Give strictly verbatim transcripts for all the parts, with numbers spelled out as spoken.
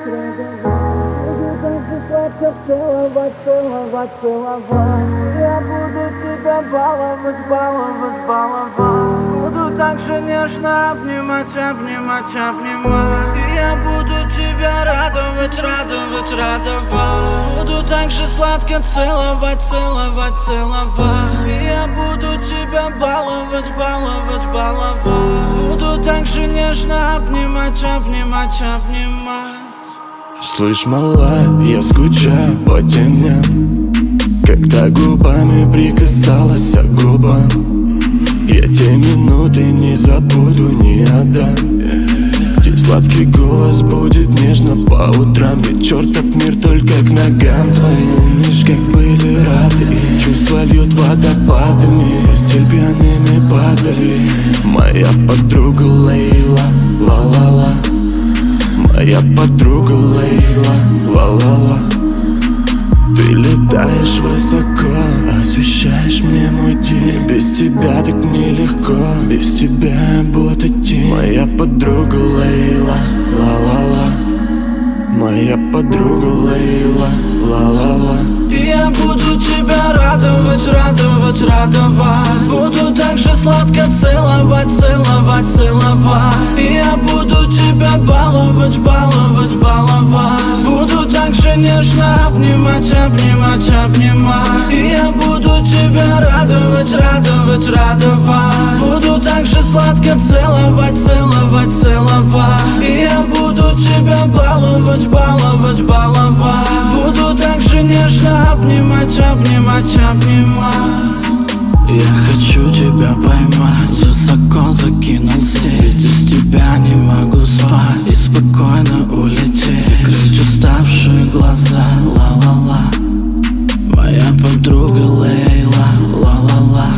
Целовать, целовать, целовать. Я буду тебя баловать, баловать, баловать. Буду так же нежно обнимать, обнимать, обнимать. И я буду тебя радовать, радовать, радовать. Буду так же сладко целовать, целовать, целовать. И я буду тебя баловать, баловать, баловать. Буду так же нежно обнимать, обнимать, обнимать. Слышь, малая, я скучаю по тебе, когда губами прикасалась к губам. Я те минуты не забуду, не отдам. Где сладкий голос будет нежно по утрам. Ведь чертов мир только к ногам твоим. Лишь как были рады, и чувства льют водопадами. Постель пьяными падали. Моя подруга Лейла, ла-ла-ла. Моя подруга Лейла, ла-ла-ла. Ты летаешь высоко, освещаешь мне мой день. Без тебя так нелегко, без тебя я буду тень. Моя подруга Лейла, ла-ла-ла. Моя подруга Лейла, ла-ла-ла. И я буду тебя радовать, радовать, радовать. Буду так же сладко целовать, целовать, целовать. И я буду тебя баловать, баловать, баловать. Буду так же нежно обнимать, обнимать, обнимать. И я буду тебя радовать, радовать, радовать. Буду так же сладко целовать, целовать, целовать. И я буду тебя баловать, баловать, баловать. Буду так же нежно обнимать, обнимать, обнимать. Я хочу тебя поймать, высоко закинуть сеть. Ведь без тебя не могу спать и спокойно улететь. Закрыть уставшие глаза, ла-ла-ла. Моя подруга Лейла, ла-ла-ла.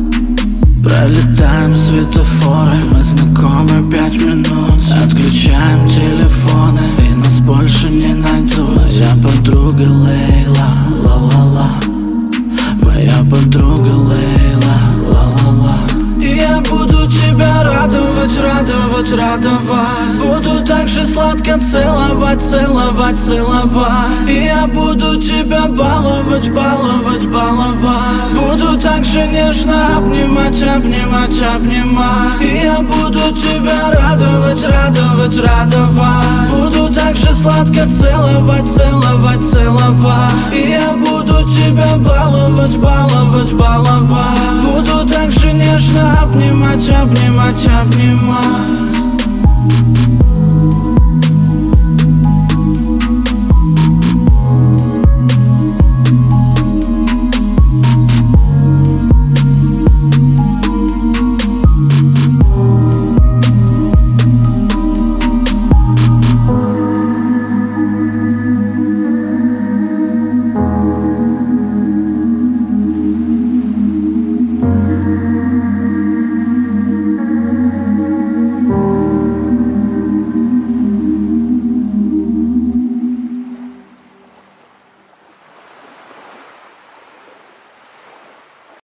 Пролетаем светофоры, мы знакомы пять минут. Отключаем телефоны, и нас больше не найдут. Моя подруга Лейла, ла-ла-ла. Моя подруга Лейла, ла-ла-ла. И я буду тебя радовать, радовать, радовать. Буду так же сладко целовать, целовать, целовать. И я буду тебя баловать, баловать, баловать. Буду так же нежно обнимать, обнимать, обнимать. И я буду тебя радовать, радовать, радовать. Буду так же сладко целовать, целовать, целовать. И я буду тебя баловать, баловать, баловать. Буду так же нежно обнимать, обнимать, обнимать.